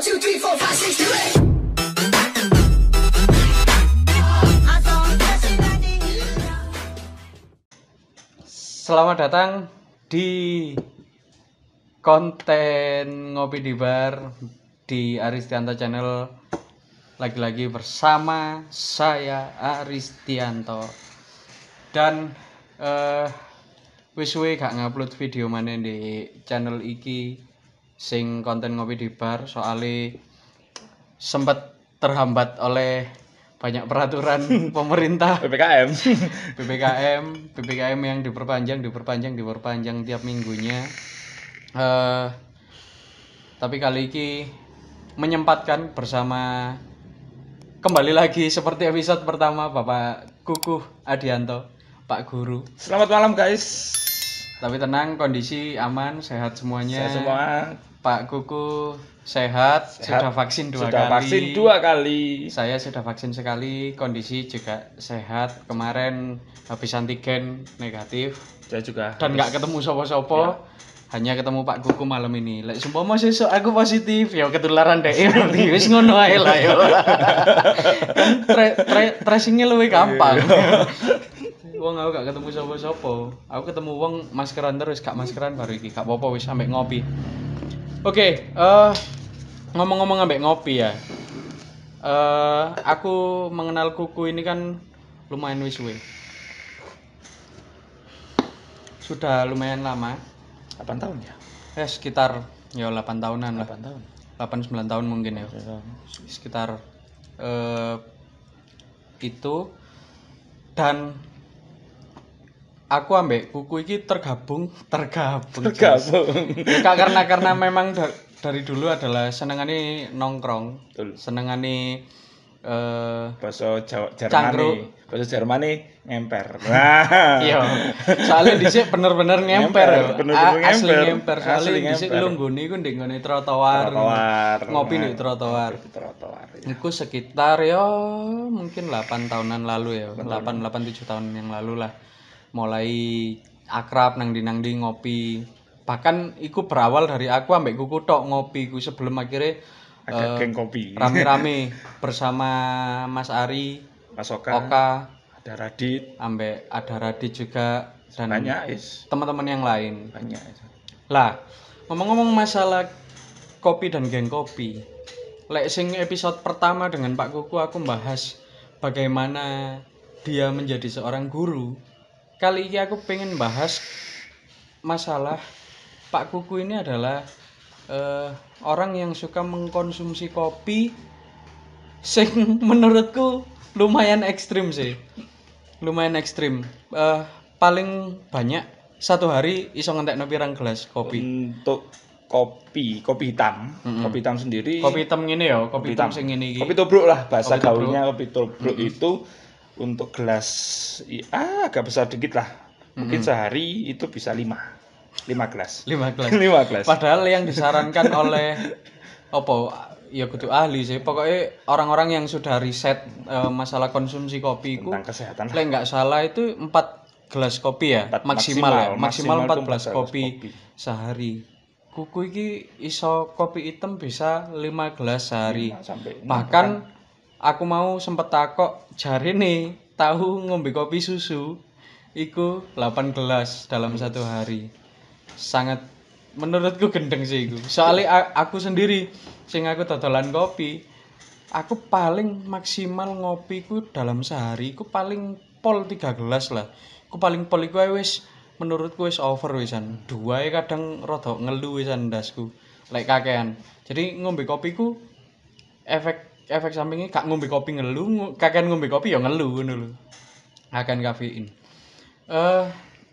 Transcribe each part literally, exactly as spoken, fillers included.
two, three, four, five, six, seven, eight. Selamat datang di konten Ngopi di Bar di Aristianto Channel. Lagi-lagi bersama saya Aristianto. Dan eh wis suwe gak ngupload video maneh di channel iki sing konten Ngopi di Bar, soalnya sempat terhambat oleh banyak peraturan pemerintah P P K M P P K M P P K M yang diperpanjang diperpanjang diperpanjang tiap minggunya. Uh, tapi kali ini menyempatkan bersama kembali lagi seperti episode pertama Bapak Kukuh Adianto, Pak Guru. Selamat malam guys. Tapi tenang, kondisi aman, sehat semuanya. Sehat semua. Pak Kukuh sehat, Sehat. sudah vaksin dua Sudah kali. vaksin dua kali. Saya sudah vaksin sekali, kondisi juga sehat. Kemarin habis antigen negatif. Saya juga. Dan nggak ketemu sopo-sopo. Ya. Hanya ketemu Pak Kuku malam ini. Lek sumpama sesuk aku positif, ya ketularan dhek berarti wis ngono ae lah ya. Kan tra- tra- tracingnya luwih gampang. Wong aku gak ketemu sopo-sopo. Aku ketemu wong maskeran terus, gak maskeran baru iki, gak apa-apa wis sampe ngopi. Oke, okay, uh, ngomong-ngomong ambek ngopi ya. Uh, aku mengenal Kuku ini kan lumayan wis suwe. Sudah lumayan lama. delapan tahun ya? Ya sekitar ya delapan tahunan lah. delapan tahun. delapan sembilan tahun mungkin ya. Sekitar uh, itu. Dan aku ambek Kuku iki tergabung, tergabung. Tergabung. Ya, karena karena memang da- dari dulu adalah senengane nongkrong. Betul. Senengane eh Bahasa Jawa Cangkruk. Jermani. Bahasa Jermani ngemper. Nah. Iya. Soalnya dhisik bener-bener ngemper ya. Bener-bener A- Asli ngemper. ngemper. Soalnya Asli dhisik ngemper. lunggone iku ndek nggone trotoar. Trotoar. Ngopi di trotoar. Di trotoar. Ya. Iku sekitar ya mungkin delapan tahunan lalu ya. Betul. delapan delapan tujuh tahun yang lalu lah. Mulai akrab nang di nang di ngopi. Bahkan iku berawal dari aku ambek Kuku tok ngopi ku sebelum akhirnya agak uh, geng kopi. Rame-rame bersama Mas Ari, Mas Oka, Oka, ada Radit, ambek ada Radit juga dan banyak is. teman-teman yang lain. Banyak is. Lah, ngomong-ngomong masalah kopi dan geng kopi. Lek sing episode pertama dengan Pak Kuku aku bahas bagaimana dia menjadi seorang guru. Kali ini aku pengen bahas masalah Pak Kuku ini adalah uh, orang yang suka mengkonsumsi kopi sing menurutku lumayan ekstrim sih. Lumayan ekstrim. Uh, paling banyak satu hari iso ngentekno pirang gelas kopi. Untuk kopi, kopi hitam, Mm-hmm. kopi hitam sendiri. Kopi hitam ngene ya, kopi, Kopi hitam hitam. sing ngene iki. Kopi tobruk lah bahasa Kopi tobruk. gaulnya, kopi tobruk Mm-hmm. itu untuk gelas ya agak besar dikit lah. Mungkin Mm-hmm. sehari itu bisa lima. lima gelas. lima gelas. lima gelas. Padahal yang disarankan oleh opo ya kudu ahli sih. Pokoknya orang-orang yang sudah riset uh, masalah konsumsi kopi itu Tentang kesehatan lah. lek nggak salah itu empat gelas kopi ya, Empat- maksimal, maksimal, ya, maksimal maksimal empat itu belas empat gelas kopi, kopi. sehari. Kuku iki iso kopi hitam bisa lima gelas sehari. lima sampai enam Bahkan aku mau sempet takok jarine tahu ngombe kopi susu iku delapan gelas dalam satu hari. Sangat menurutku gendeng sih iku. Soalnya a- aku sendiri sing aku dodolan kopi, aku paling maksimal ngopiku dalam sehari iku paling pol tiga gelas lah. Aku paling pol iku ae wis menurutku wis over wisan. Dua e kadang rada ngelu wisan ndasku. Lek kakean. Jadi ngombe kopiku efek efek sampingnya gak ngombe kopi ngelu, ng- kakean ngombe kopi ya ngelu ngono lho. Akan kafein. Eh uh,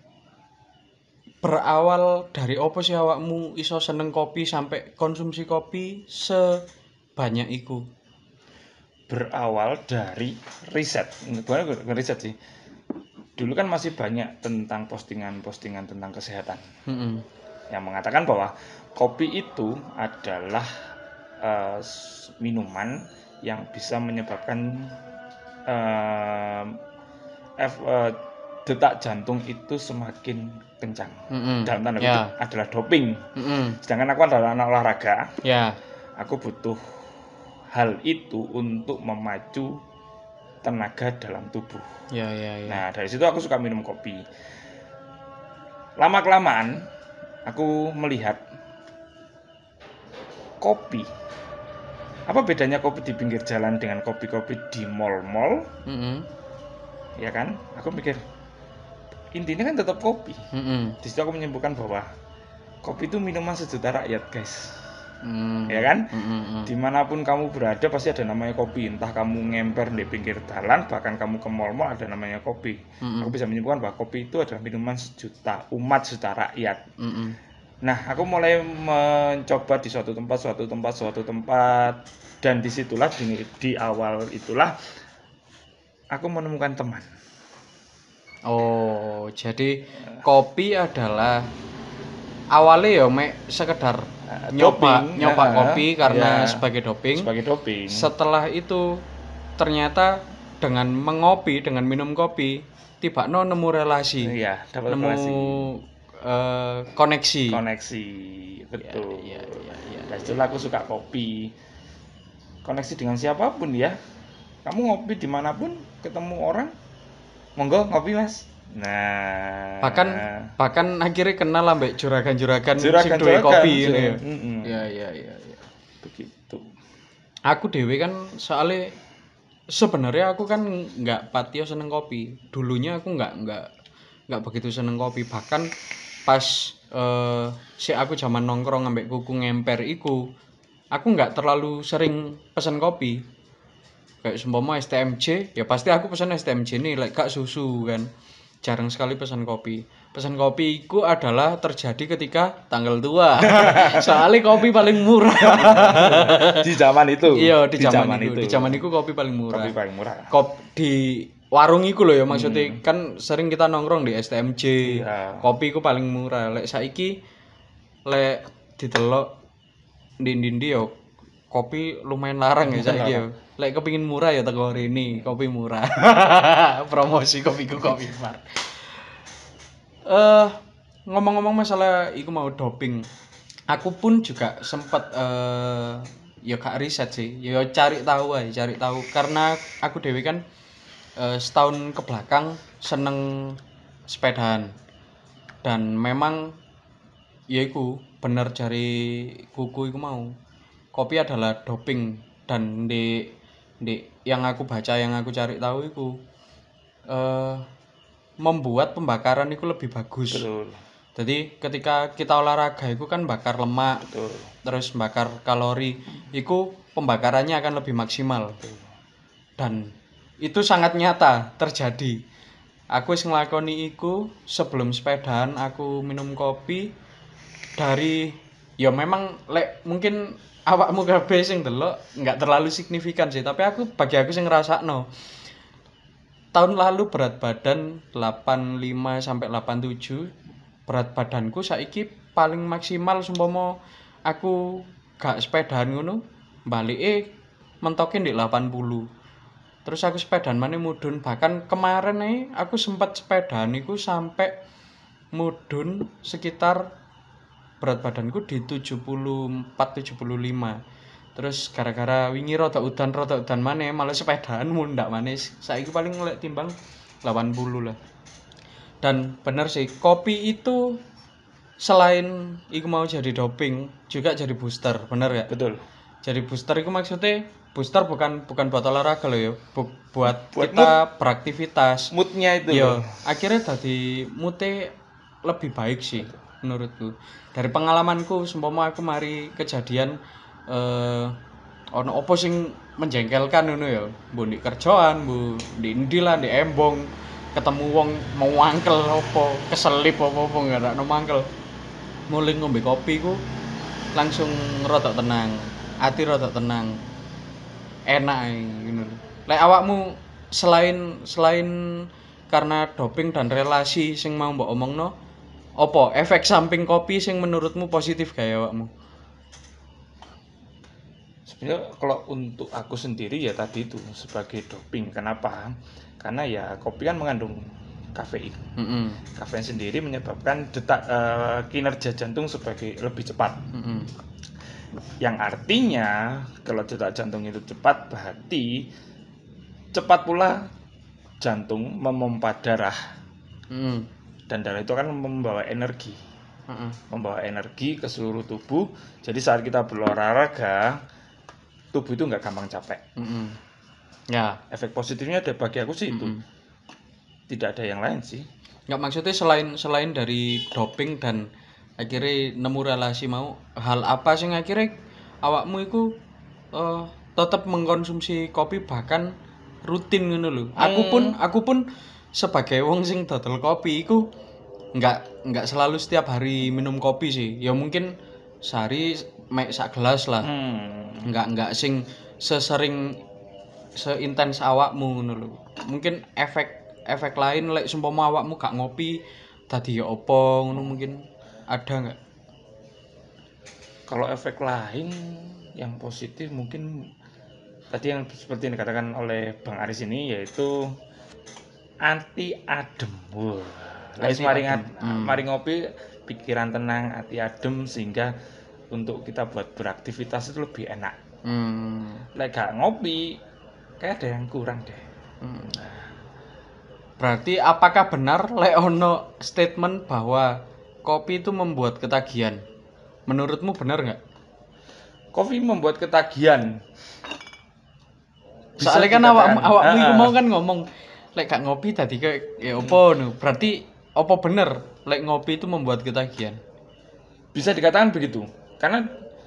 berawal dari opo sih awakmu iso seneng kopi sampai konsumsi kopi sebanyak iku? Berawal dari riset. Bukan riset sih. Dulu kan masih banyak tentang postingan-postingan tentang kesehatan. Mm-hmm. Yang mengatakan bahwa kopi itu adalah uh, minuman yang bisa menyebabkan uh, F, uh, detak jantung itu semakin kencang. Mm-hmm. Dalam tanda Yeah. kutip adalah doping. Mm-hmm. Sedangkan aku adalah anak olahraga. Ya. aku butuh hal itu untuk memacu tenaga dalam tubuh. Ya, ya, ya. Nah, dari situ aku suka minum kopi. Lama-kelamaan aku melihat kopi. Apa bedanya kopi di pinggir jalan dengan kopi-kopi di mall-mall? Mm-hmm. Ya kan? Aku mikir intinya kan tetap kopi. Mm-hmm. Di situ aku menyimpulkan bahwa kopi itu minuman sejuta rakyat, guys. Mm-hmm. Ya kan? Mm-hmm. Dimanapun kamu berada pasti ada namanya kopi. Entah kamu ngemper di pinggir jalan, bahkan kamu ke mall-mall ada namanya kopi. Mm-hmm. Aku bisa menyimpulkan bahwa kopi itu adalah minuman sejuta umat, sejuta rakyat. Mm-hmm. Nah, aku mulai mencoba di suatu tempat, suatu tempat, suatu tempat, dan disitulah di, di awal itulah aku menemukan teman. Oh, jadi kopi adalah awalnya ya mek sekedar Uh, nyoba doping, nyoba uh, kopi karena ya, sebagai doping. Sebagai doping. Setelah itu ternyata dengan mengopi, dengan minum kopi, tiba no nemu relasi. Iya, dapat nemu relasi. Uh, koneksi. Koneksi, betul. Ya, ya, ya, ya, Dan setelah aku suka kopi, koneksi dengan siapapun ya. Kamu ngopi dimanapun, ketemu orang, monggo ngopi mas. Nah, bahkan bahkan akhirnya kenal ambek juragan-juragan sing juragan duwe kopi juragan, ini ya. Mm-mm. Ya, ya, ya, ya. Begitu. Aku dewe kan soalnya sebenarnya aku kan nggak patio seneng kopi. Dulunya aku nggak nggak nggak begitu seneng kopi. Bahkan pas uh, si aku zaman nongkrong ambek kuku ngemper iku, aku nggak terlalu sering pesen kopi. Kayak seumpama S T M J, ya pasti aku pesen S T M J nih, like gak susu kan. Jarang sekali pesan kopi. Pesan kopi itu adalah terjadi ketika tanggal tua. Soalnya kopi paling murah. Di zaman itu. Iya, di, di zaman, zaman itu. itu. Di zaman itu kopi paling murah. Kopi paling murah. Kop di warung iku loh ya maksudnya. Hmm. Kan sering kita nongkrong di S T M J. Iya. Kopi iku paling murah. Lek saiki lek ditelok ndi-ndi yo kopi lumayan larang ya saiki yo. Lek kepingin murah ya teko rene, kopi murah. Promosi kopiku kopi mar. Eh uh, ngomong-ngomong masalah iku mau doping. Aku pun juga sempat eh uh, ya gak riset sih. Ya cari tahu aja, cari tahu karena aku dewe kan uh, setahun ke belakang seneng sepedaan. Dan memang ya iku bener jari kuku iku mau. Kopi adalah doping dan di di yang aku baca yang aku cari tahu itu uh, membuat pembakaran itu lebih bagus. Betul. Jadi ketika kita olahraga itu kan bakar lemak. Betul. Terus bakar kalori, itu pembakarannya akan lebih maksimal. Betul. Dan itu sangat nyata terjadi. Aku wis nglakoni iku sebelum sepedaan aku minum kopi dari ya memang lek mungkin awakmu kabeh sing delok enggak terlalu signifikan sih, tapi aku bagi aku sing ngrasakno. Tahun lalu berat badan delapan puluh lima sampai delapan puluh tujuh. Berat badanku saiki paling maksimal seumpama aku gak sepedaan ngono, balike mentoke ndek delapan puluh. Terus aku sepedaan maneh mudhun, bahkan kemarin nih aku sempat sepedaan iku sampai mudhun sekitar berat badanku di tujuh puluh empat tujuh puluh lima. Terus gara-gara wingi rada udan rada udan maneh malah sepedaan mundak maneh. Saiki paling ngelek timbang delapan puluh lah. Dan bener sih, kopi itu selain iku mau jadi doping, juga jadi booster, bener ya? Betul. Jadi booster itu maksudnya booster bukan bukan buat olahraga loh ya, Bu, buat, Buat kita mood, beraktivitas. Moodnya itu. Yo, akhirnya tadi moodnya lebih baik sih menurutku. Dari pengalamanku, seumpama aku mari kejadian eh ono opo sing menjengkelkan ngono ya, mbok ndek kerjaan, mbok ndek ndi lah, ndek embong, ketemu wong mau mangkel opo, keselip opo-opo enggak ono mangkel. Mulai ngombe kopi ku langsung rada tenang, ati rada tenang. Enak ngono. Lek awakmu selain selain karena doping dan relasi sing mau mbok omongno, opo efek samping kopi sing menurutmu positif gaya awakmu? Sebenarnya kalau untuk aku sendiri ya tadi itu sebagai doping. Kenapa? Karena ya kopi kan mengandung kafein. Mm-hmm. Kafein sendiri menyebabkan detak uh, kinerja jantung sebagai lebih cepat. Mm-hmm. Yang artinya kalau detak jantung itu cepat berarti cepat pula jantung memompa darah. Mm. Dan darah itu kan membawa energi. Mm-mm. Membawa energi ke seluruh tubuh. Jadi saat kita berolahraga, tubuh itu nggak gampang capek. Mm-mm. Ya. Efek positifnya ada bagi aku sih itu. Mm-mm. Tidak ada yang lain sih. Nggak, maksudnya selain selain dari doping dan akhirnya nemu relasi mau, hal apa sih akhirnya awakmu itu eh, tetap mengkonsumsi kopi bahkan rutin ngono lho. Aku pun aku pun sebagai wong sing dodol kopi iku nggak nggak selalu setiap hari minum kopi sih. Ya mungkin sehari mek sak gelas lah. Hmm. Nggak nggak sing sesering seintens awakmu ngono lho. Mungkin efek efek lain lek seumpama awakmu gak ngopi tadi ya opo ngono, mungkin ada nggak? Kalau efek lain yang positif mungkin tadi yang seperti yang dikatakan oleh Bang Aris ini yaitu anti adem. Wah, lek mari Hmm. mari ngopi pikiran tenang, hati adem sehingga untuk kita buat beraktivitas itu lebih enak. Hmm. Lek gak ngopi kayak ada yang kurang deh. Hmm. Berarti apakah benar lek ono statement bahwa kopi itu membuat ketagihan? Menurutmu benar nggak? Kopi membuat ketagihan. Bisa Soalnya kan dikatakan. awakmu awakmu Ah, iku ah. mau kan ngomong lek gak ngopi tadi kayak ya opo no. Berarti opo bener lek ngopi itu membuat ketagihan? Bisa dikatakan begitu. Karena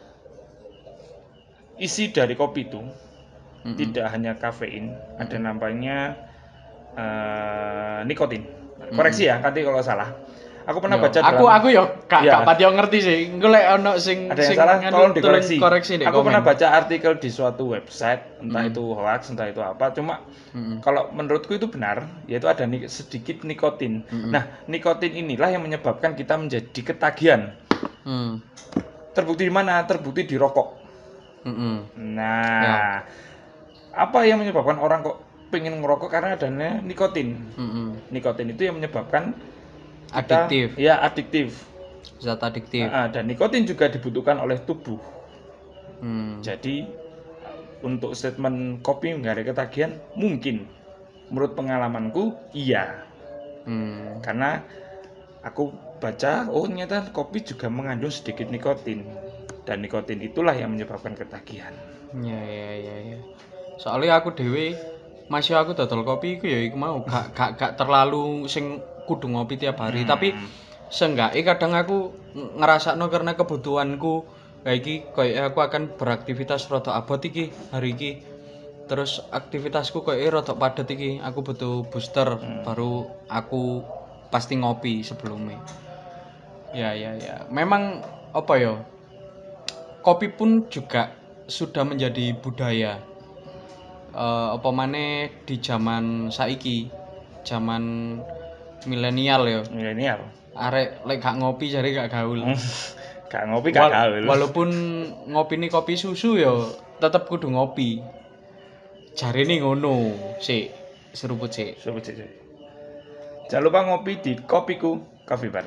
isi dari kopi itu Mm-mm. tidak hanya kafein, ada namanya eh, nikotin. Koreksi ya, nanti kalau salah. Aku pernah Yo, baca aku dalam aku yo gak Iya. gak pati yo ngerti sih. Engko lek ono sing ada yang sing salah, nganu, tolong tolong dikoreksi. koreksi deh Aku komen. pernah baca artikel di suatu website, entah Mm. itu hoax, entah itu apa. Cuma Mm-mm. kalau menurutku itu benar, yaitu ada ni- sedikit nikotin. Mm-mm. Nah, nikotin inilah yang menyebabkan kita menjadi ketagihan. Hmm. Terbukti di mana? Terbukti di rokok. Mm-mm. Nah, apa yang menyebabkan orang kok pengen ngerokok? Karena adanya nikotin. Mm-mm. Nikotin itu yang menyebabkan kita, Adiktif, ya adiktif. zat adiktif. Nah, dan nikotin juga dibutuhkan oleh tubuh. Hmm. Jadi untuk statement kopi nggak ada ketagihan mungkin, menurut pengalamanku iya. Hmm. Karena aku baca, oh ternyata kopi juga mengandung sedikit nikotin, dan nikotin itulah yang menyebabkan ketagihan. Ya ya ya ya. Soalnya aku dewe masih aku dodol kopi iku ya iku mau gak gak gak terlalu sing kudu ngopi tiap hari, Hmm. tapi seenggaknya kadang aku ng- ngerasakno karena kebutuhanku kayak iki kayak aku akan beraktivitas rada abot iki hari iki. Terus aktivitasku kayak rada padat iki, aku butuh booster baru aku pasti ngopi sebelumnya. Ya ya ya. Memang apa ya? Kopi pun juga sudah menjadi budaya. Eh, apa maneh di zaman saiki, zaman milenial ya. Milenial. Arek lek gak ngopi jare gak gaul. Gak ngopi gak Wal- gaul. walaupun ngopi ini kopi susu ya tetep kudu ngopi. Jarene ngono. Sik, seruput sik. Sobat C C. Jangan lupa ngopi di Kopiku Coffee Bar.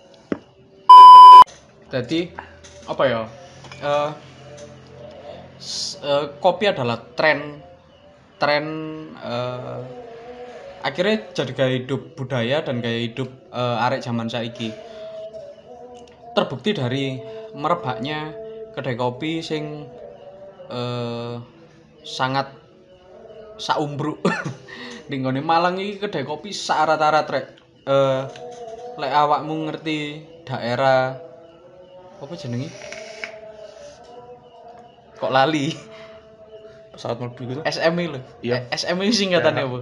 Jadi apa ya? Eh, s- eh, kopi adalah tren tren eh, akhirnya jadi gaya hidup budaya dan gaya hidup eh, arek zaman saiki. Terbukti dari merebaknya kedai kopi sing eh, sangat saumbruk. Ning nggone Malang iki kedai kopi saarat-arat rek. Eh lek awakmu ngerti daerah apa jenenge? Kok lali? Pesawat mobil gitu. S M I lho. Iya. S M I singkatannya apa?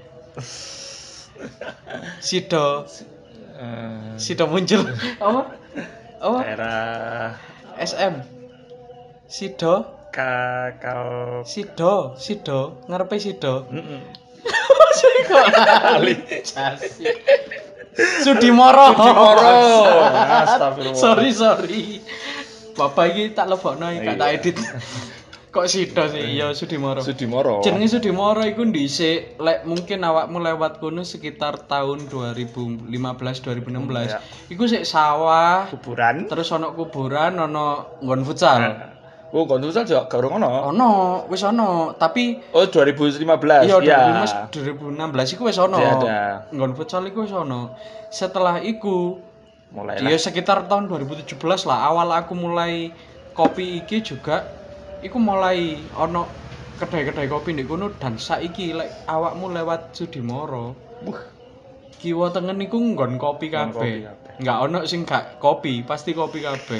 Sido, Eh, Sido muncul. Apa? Apa? daerah S M. Sido, Kakal. Sido, Sido, ngarepe Sido. Mm-mm. Sing kok lali. Jasi. Sudimoro. Sudimoro. Astagfirullah. Sorry, sorry. Bapak iki tak lebokno iki gak tak Iya. edit. Kok Sido sih? Ya Sudimoro. Sudimoro. Jenenge Sudimoro iku dhisik lek mungkin awakmu lewat kono sekitar tahun dua ribu lima belas dua ribu enam belas. Ya. Iku sik sawah, Kuburan. terus ono kuburan, ono nggon futsal. Oh, kon futsal juga gak ono. Ono, wis ono, tapi Oh, dua ribu lima belas. iya ya. dua ribu enam belas iku wis ono. Iya, ada. Nggon futsal iku wis ono. Setelah iku Mulai dia lah. sekitar tahun dua ribu tujuh belas lah awal aku mulai kopi iki juga iku mulai ono kedai-kedai kopi ndek kono dan saiki lek awakmu lewat Sudimoro. Buh, Kiwa tengen iku nggon kopi Nggon kopi kabeh. kabeh. Enggak ono sing gak kopi, pasti kopi kabeh.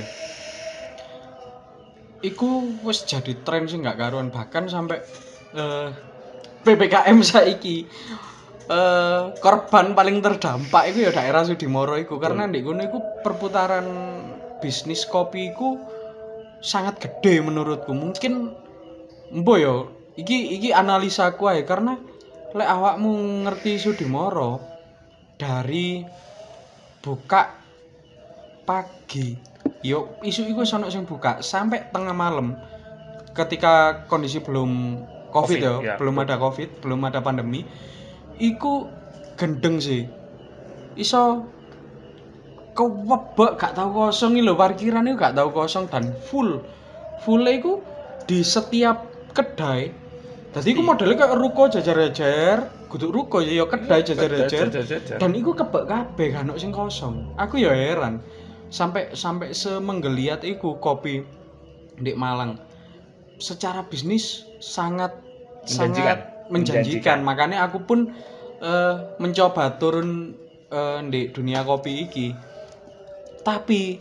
Iku wis jadi tren sing gak karuan bahkan sampai eh, P P K M saiki eh, korban paling terdampak itu ya daerah Sudimoro iku karena ndek kono iku perputaran bisnis kopi iku sangat gede menurutku. Mungkin mbo yo iki iki analisaku ae karena lek awakmu ngerti Sudimoro dari buka pagi yo isu iku sono sing buka sampai tengah malam ketika kondisi belum covid, COVID, ya, ya, belum ada covid, belum ada pandemi iku gendeng sih iso kewebek gak tau kosong lho parkiran itu gak tau kosong dan full full iku di setiap kedai. Jadi iku modelnya kayak ruko jajar-jajar, kudu ruko ya ya kedai jajar-jajar. Dan iku kebek kabeh kan sing kosong. Aku ya heran. Sampai sampai semenggeliat iku kopi di Malang. Secara bisnis sangat Menjanjikan. sangat menjanjikan. Menjanjikan. Makanya aku pun eh, mencoba turun eh, di dunia kopi iki. Tapi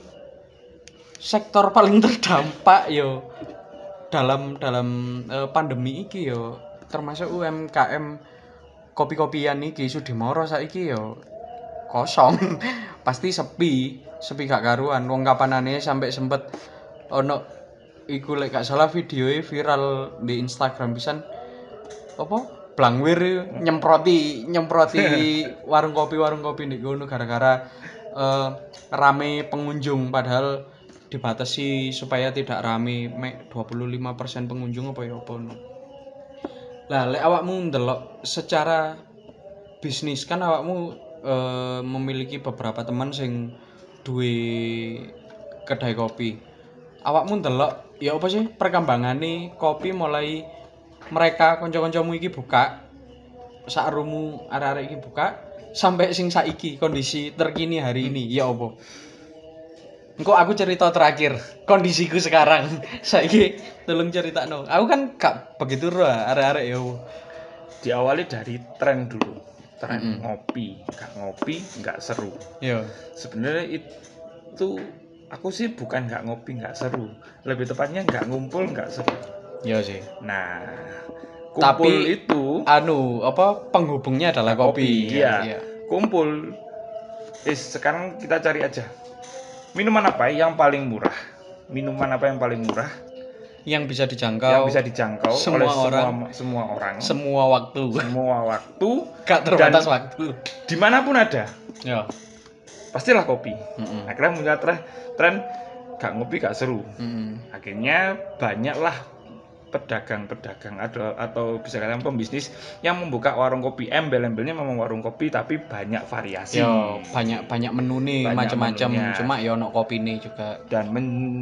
sektor paling terdampak yo dalam dalam uh, pandemi iki yo termasuk U M K M kopi-kopian iki Sudimoro saiki yo kosong. Pasti sepi, sepi gak karuan. Wong kapanane sampai sempet ono iku lek gak salah videoe viral di Instagram pisan apa Blangwir nyemproti nyemproti warung kopi warung kopi di kono gara-gara uh, rame pengunjung padahal dibatasi supaya tidak rame mek dua puluh lima persen pengunjung apa ya apa no. Lah lek awakmu ndelok secara bisnis kan awakmu e, memiliki beberapa teman sing duwe kedai kopi. Awakmu ndelok ya apa sih perkembangane kopi mulai mereka kanca-kancamu iki buka sakrumu arek-arek iki buka sampai sing saiki kondisi terkini hari ini ya apa? Engko aku cerita terakhir kondisiku sekarang. Saiki tolong critakno. Aku kan gak begitu roh arek-arek ya. Diawali dari tren dulu. Tren Mm-mm. ngopi, gak ngopi nggak seru. Yo. Sebenarnya itu aku sih bukan nggak ngopi nggak seru. Lebih tepatnya nggak ngumpul nggak seru. Yo sih. Nah, kumpul Tapi itu anu apa penghubungnya adalah kopi. kopi. Iya. Kumpul. Eh sekarang kita cari aja. Minuman apa yang paling murah? Minuman apa yang paling murah? Yang bisa dijangkau. Yang bisa dijangkau semua oleh orang, semua semua orang. Semua waktu. Semua waktu. Gak terbatas waktu. Dimanapun ada. Ya. Pastilah kopi. Mm-mm. Akhirnya muncul tren, tren gak ngopi gak seru. Mm-mm. Akhirnya banyaklah pedagang-pedagang atau atau bisa katakan pembisnis yang membuka warung kopi. Embel-embelnya memang warung kopi tapi banyak variasi. Yo, banyak banyak menu nih Banyak macam-macam. menunya. Cuma yo ono kopi nih juga. Dan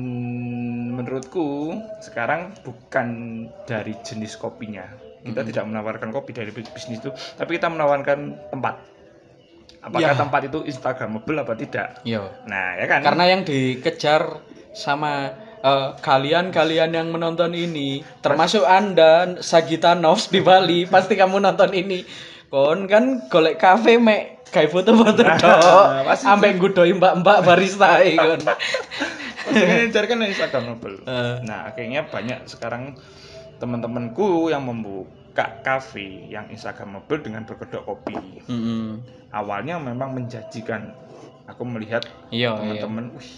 men- menurutku sekarang bukan dari jenis kopinya. Kita Mm-mm. tidak menawarkan kopi dari bisnis itu, tapi kita menawarkan tempat. Apakah Ya. tempat itu instagramable apa tidak? Yo. Nah, ya kan? Karena yang dikejar sama eh, kalian-kalian yang menonton ini, termasuk Anda Sagitanov di Bali, pasti kamu nonton ini. Kon kan golek kafe mek gawe foto-foto Nah, tok. pasti Ambek nggodoi mbak-mbak barista e kon. Maksudnya cari kan instagramable. Eh. Nah, akhirnya banyak sekarang teman-temanku yang membuka kafe yang instagramable dengan berkedok kopi. Heeh. Awalnya memang menjanjikan. Aku melihat Iya, teman-teman, wih,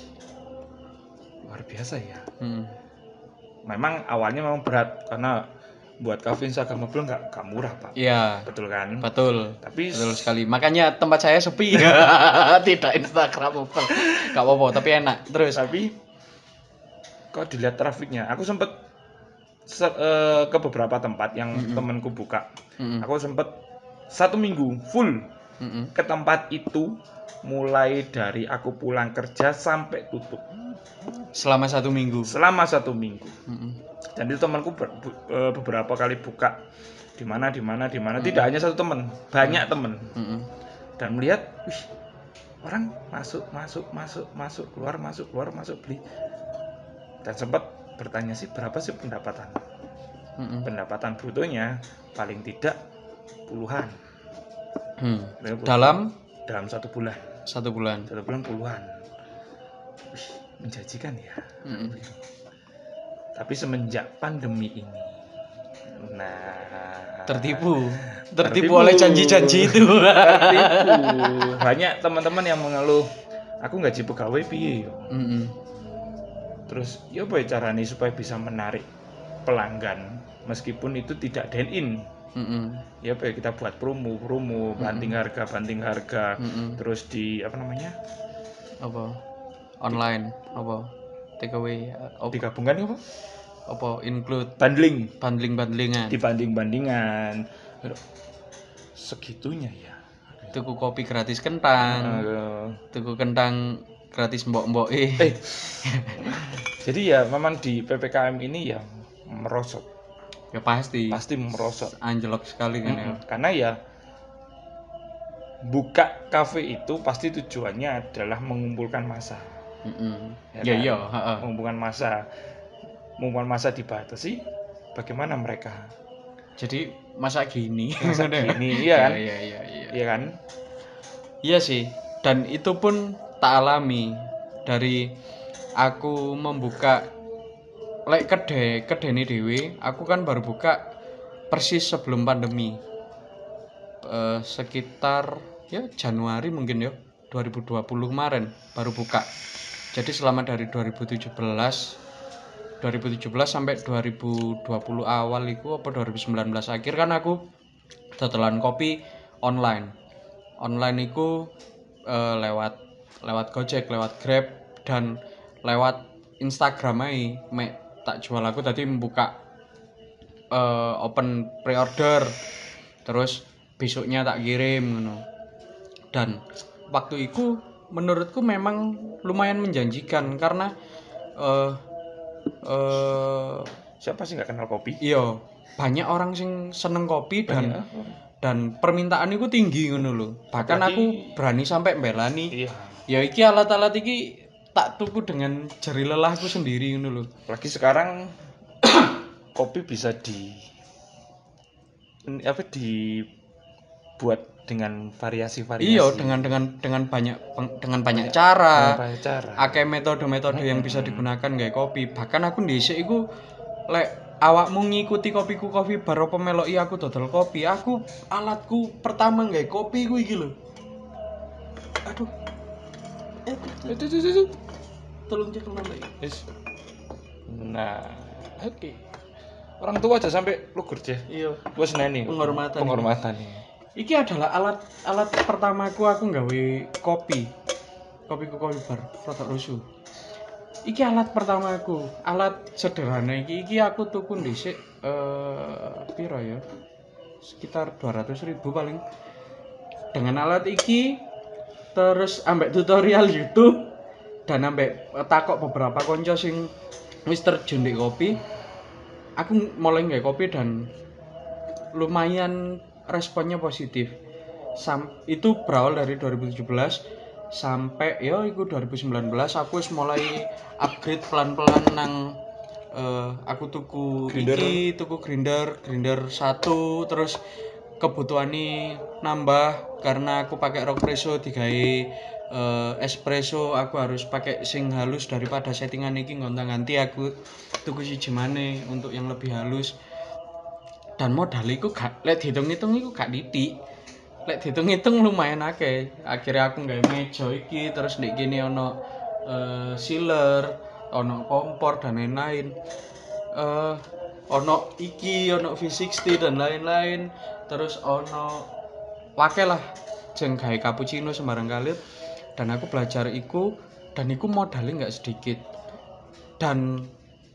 luar biasa ya. Heeh. Memang awalnya memang berat karena buat kafe instagramable nggak nggak murah pak. Iya. Betul kan? Betul. Tapi Betul sekali. Makanya tempat saya sepi. Tidak Instagramable. Gak apa-apa, tapi enak. Terus tapi kalau dilihat trafiknya, aku sempet se- eh, ke beberapa tempat yang Mm-mm. temanku buka. Mm-mm. Aku sempet satu minggu full Mm-mm. ke tempat itu mulai dari aku pulang kerja sampai tutup Selama satu minggu. selama satu minggu. Mm-mm. Dan itu temanku ber- bu- eh, beberapa kali buka di mana di mana di mana, tidak hanya satu teman, banyak teman. Mm-mm. Dan melihat, wih, orang masuk masuk masuk masuk keluar masuk keluar masuk beli. Dan sempat bertanya sih berapa sih pendapatan? Mm-mm. Pendapatan brutonya paling tidak puluhan. Hmm. Puluhan. Dalam dalam satu bulan. satu bulan. Satu bulan puluhan. Wih, menjanjikan ya. Mm-mm. Tapi semenjak pandemi ini, nah, Tertipu. Tertipu tertipu. oleh janji-janji itu. tertipu. Banyak teman-teman yang mengeluh, aku gaji pegawai piye yo. Mm-mm. Terus ya apa ya caranya supaya bisa menarik pelanggan meskipun itu tidak dine in. Mm-mm. Ya apa ya, kita buat promo, promo, banting harga, banting harga. Mm-mm. Terus di apa namanya? Apa? Online. Apa? Take away. Apa? Digabungkan apa? Apa? Include Bundling. bundling-bundlingan. Dibanding-bandingan. Segitunya ya. Tuku kopi gratis kentang. Eh, Tuku kentang gratis mbok-mbok eh. eh. Jadi ya memang di P P K M ini ya merosot, Ya pasti. pasti merosot. Anjlok sekali kan ya. Mm-mm. Karena ya buka kafe itu pasti tujuannya adalah mengumpulkan massa. Mm-mm. Ya Ya kan? iya, heeh. Mengumpulkan massa, mengumpulkan massa dibatasi. Bagaimana mereka? Jadi masa gini. Masa gini, iya kan? Iya iya iya. Iya kan? Iya sih. Dan itu pun tak alami dari aku membuka lek kedai kedai ini dewe. Aku kan baru buka persis sebelum pandemi. Eh, sekitar ya Januari mungkin ya dua ribu dua puluh kemarin baru buka. Jadi selama dari dua ribu tujuh belas dua ribu tujuh belas sampai dua ribu dua puluh awal itu apa dua ribu sembilan belas akhir kan aku dodolan kopi online. Online itu eh, lewat lewat Gojek, lewat Grab dan lewat Instagram aja. Mek tak jual aku tadi membuka eh, open pre-order. Terus besoknya tak kirim ngono. Dan waktu itu menurutku memang lumayan menjanjikan karena eh eh Siapa sih nggak kenal kopi? iya banyak orang sing seneng kopi dan Banyak. dan permintaan itu tinggi ngono lho. Bahkan Apalagi- aku berani sampai mbelani. Iya. Ya iki alat-alat iki tak tuku dengan jari lelahku sendiri ngono lho. Apalagi sekarang kopi bisa di apa dibuat dengan variasi-variasi. Iya dengan dengan dengan banyak peng- dengan banyak cara. Banyak cara. Akeh metode-metode yang bisa digunakan kayak kopi. Bahkan aku dhisik iku lek awakmu ngikuti kopiku kopi bar apa meloki aku dodol kopi. Aku alatku pertama nggae kopi ku iki lho. Aduh. Eh, Itu itu itu. tolong cek nomor. Yes. Nah, oke. Orang tua aja sampai lugur deh. Iya. Bos nani. Penghormatan. Penghormatan nih. Iki adalah alat alat pertamaku aku nggawe kopi. Kopiku kopi bar, produk rusuh. Iki alat pertamaku, alat sederhana iki iki aku tuku dhisik eh piro ya? Sekitar dua ratus ribu paling. Dengan alat iki terus ambek tutorial YouTube dan ambek eh, takok beberapa konco sing wis terjun di kopi. Aku mulai nggawe kopi dan lumayan responnya positif. Sam, itu berawal dari dua ribu tujuh belas sampai ya itu dua ribu sembilan belas aku wis mulai upgrade pelan-pelan nang eh, aku tuku Grinder. iki, tuku grinder, grinder satu terus kebutuhane nambah karena aku pakai rock presso digawe eh, espresso aku harus pakai sing halus daripada settingan iki ngonta-ganti aku tuku siji maneh untuk yang lebih halus. Dan modal iku gak lek dihitung-hitung iku gak titik. Lek dihitung-hitung lumayan akeh. Akhirnya aku nggawe meja iki terus ndek kene ono eh sealer, ono kompor dan lain-lain. Eh ono iki, ono V enam puluh dan lain-lain. Terus ono wakil lah jeng gawe cappuccino sembarang kali. Dan aku belajar iku dan iku modalnya nggak sedikit. Dan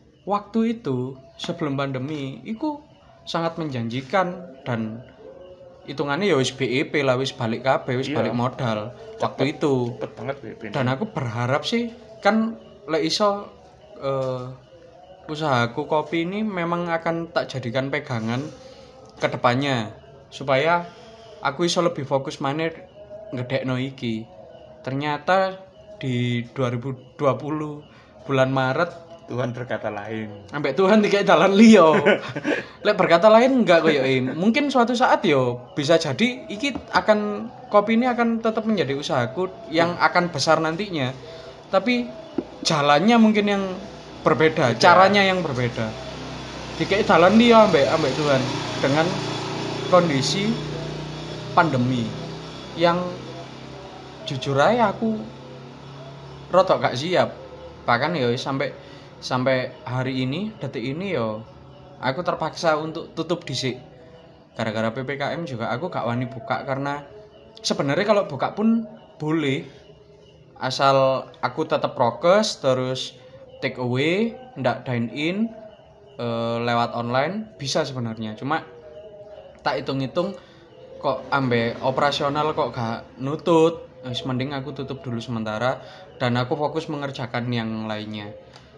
waktu itu sebelum pandemi iku sangat menjanjikan dan hitungannya ya wis B E P lah, wis balik kabeh, wis Iya. balik modal waktu itu. Cepet banget B P. Dan aku berharap sih kan lek iso eh, usahaku kopi ini memang akan tak jadikan pegangan ke depannya supaya aku iso lebih fokus maneh ngedekno iki. Ternyata di dua ribu dua puluh bulan Maret Tuhan berkata lain. ambek Tuhan dikek dalan liya. Lek berkata lain enggak koyo e. Mungkin suatu saat yo bisa jadi iki akan kopi ini akan tetap menjadi usahaku yang akan besar nantinya. Tapi jalannya mungkin yang berbeda, Beda. caranya yang berbeda. Dikek dalan liya ambek ambek Tuhan dengan kondisi pandemi yang jujur aja aku rotok gak siap. Bahkan ya sampai sampai hari ini, detik ini yo aku terpaksa untuk tutup dhisik. Gara-gara P P K M juga aku gak wani buka karena sebenarnya kalau buka pun boleh asal aku tetap prokes terus take away, ndak dine in eh, lewat online bisa sebenarnya. Cuma tak hitung-hitung kok ambe operasional kok gak nutut. Wis mending aku tutup dulu sementara dan aku fokus mengerjakan yang lainnya.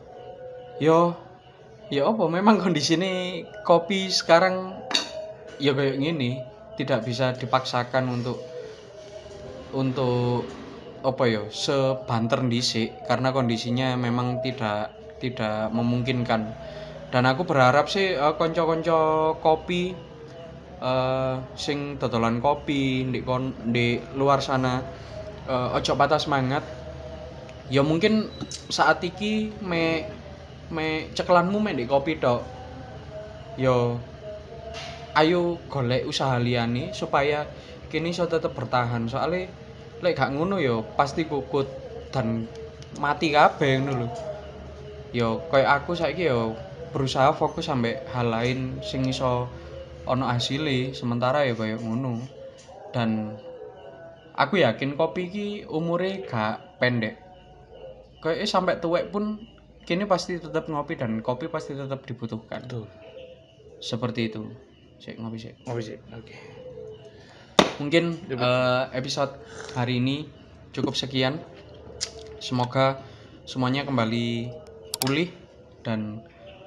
Yo, ya apa memang kondisi ini kopi sekarang ya kayak gini, tidak bisa dipaksakan untuk untuk apa ya sebanter dhisik karena kondisinya memang tidak tidak memungkinkan. Dan aku berharap sih uh, konco-konco kopi uh, sing dodolan kopi di kon di luar sana uh, ojo patah semangat. Ya mungkin saat iki me me cekelanmu me di kopi tok. Yo ayo golek usaha liyane supaya kini iso tetep bertahan. Soalnya lek gak ngono yo pasti kukut dan mati kabeh ngono lho. Yo koyo aku saiki yo berusaha fokus sampai hal lain sing iso ono hasile sementara ya koyo ngono. Dan aku yakin kopi iki umure gak pendek. Kayak sampai tuwek pun kini pasti tetap ngopi dan kopi pasti tetap dibutuhkan. Betul. Seperti itu. Sik ngopi sik. Ngopi sih. Oke. Mungkin uh, episode hari ini cukup sekian. Semoga semuanya kembali pulih dan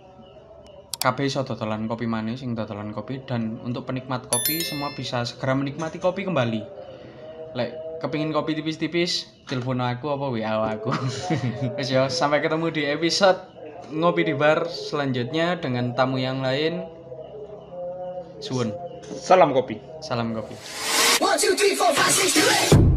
kabeh iso dodolan kopi manis sing dodolan kopi dan untuk penikmat kopi semua bisa segera menikmati kopi kembali. Lek kepingin kopi tipis-tipis, telepon aku apa W A aku. Wes yo, sampai ketemu di episode ngopi di bar selanjutnya dengan tamu yang lain. Suwun. Salam kopi. Salam kopi. One, two, three, four, five, six, seven, eight.